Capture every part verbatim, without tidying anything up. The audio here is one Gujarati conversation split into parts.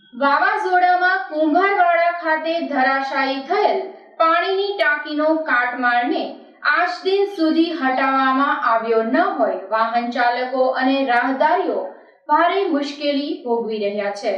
વાવાઝોડામાં કુંભારવાડા ખાતે ધરાશાયી થયેલ પાણીની ટાંકીનો કાટમાળને આજ દિન સુધી હટાવવામાં આવ્યો ન હોય વાહન ચાલકો અને રાહદારીઓ ભારે મુશ્કેલી ભોગવી રહ્યા છે।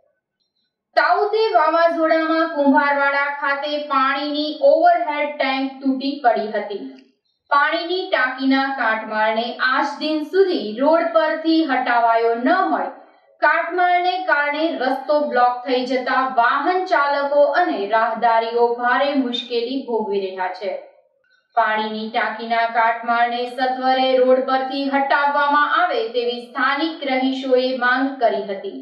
તાઉતે વાવાઝોડામાં કુંભારવાડા ખાતે પાણીની ઓવરહેડ ટેન્ક તૂટી પડી હતી। પાણીની ટાંકીના કાટમાળને આજ દિન સુધી રોડ પરથી હટાવાયો ન હોય કાટમાળને કારણે રસ્તો બ્લોક થઈ જતા વાહન ચાલકો અને રાહદારીઓ ભારે મુશ્કેલી ભોગવી રહ્યા છે। પાણીની ટાંકીના કાટમાળને સત્વરે રોડ પરથી હટાવવામાં આવે તેવી સ્થાનિક રહીશોએ માંગ કરી હતી।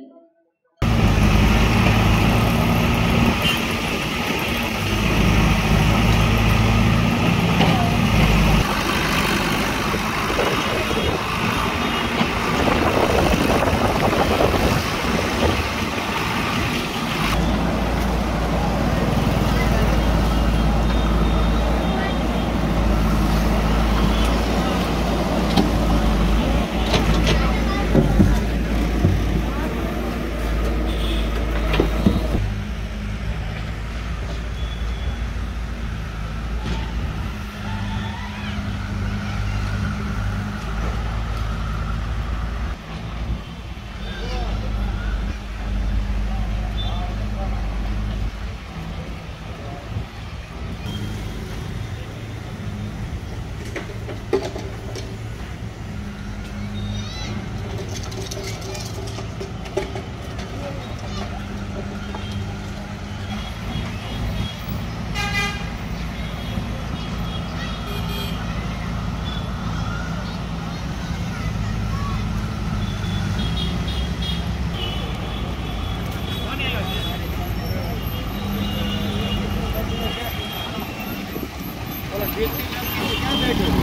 Gracias.